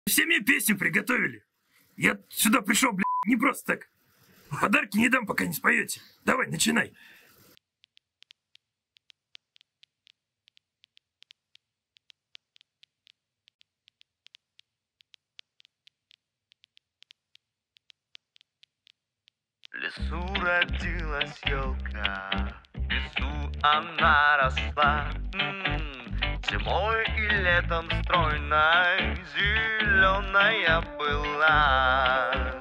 Все мне песню приготовили. Я сюда пришел, блядь, не просто так. Подарки не дам, пока не споете. Давай, начинай. В лесу родилась елка, в лесу она росла. Зимой и летом стройной, зеленая была.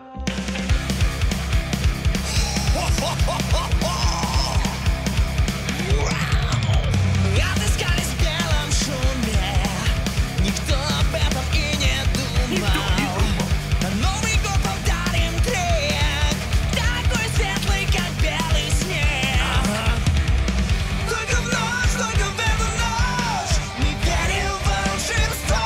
Отыскались в белом шуме, никто об этом и не думал. На Новый год повторим трек, такой светлый, как белый снег. Только в эту ночь мы верим в волшебство.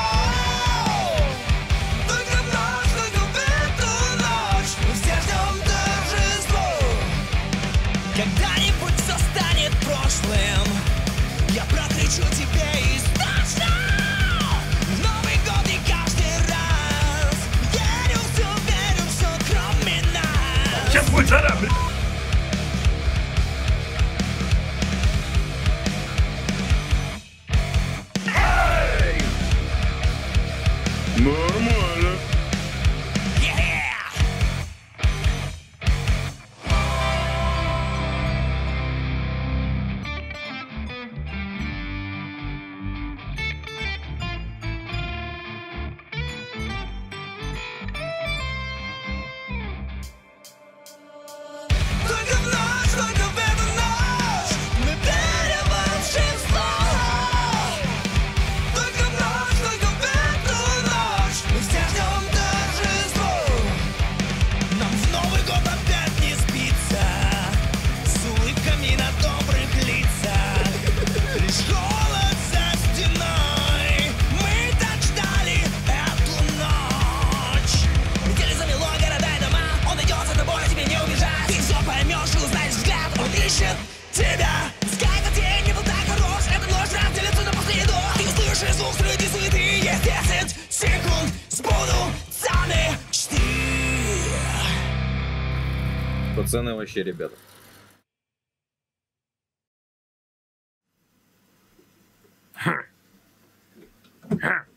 Только в эту ночь мы все ждем торжество. Когда-нибудь все станет прошлым, я прокричу тебе истошно. В Новый год и каждый раз верю все, кроме нас. Сейчас будет жара, блядь. Нормально. Только в эту ночь мы верим в волшебство. Только в эту ночь мы все ждем торжество. Нам в Новый год опять не спится, с улыбками на добрых лицах. Лишь холод за стеной, мы так ждали эту ночь. Метели замело города и дома, он идет за тобой, тебе не убежать. Ты все поймешь и узнаешь взгляд, он ищет тебя. Пускай этот день не был так хорош, эта ночь разделится на последок. Ты услышишь звук среди суеты, есть 10 секунд, сбудутся мечты. Пацаны вообще, ребята. Ха.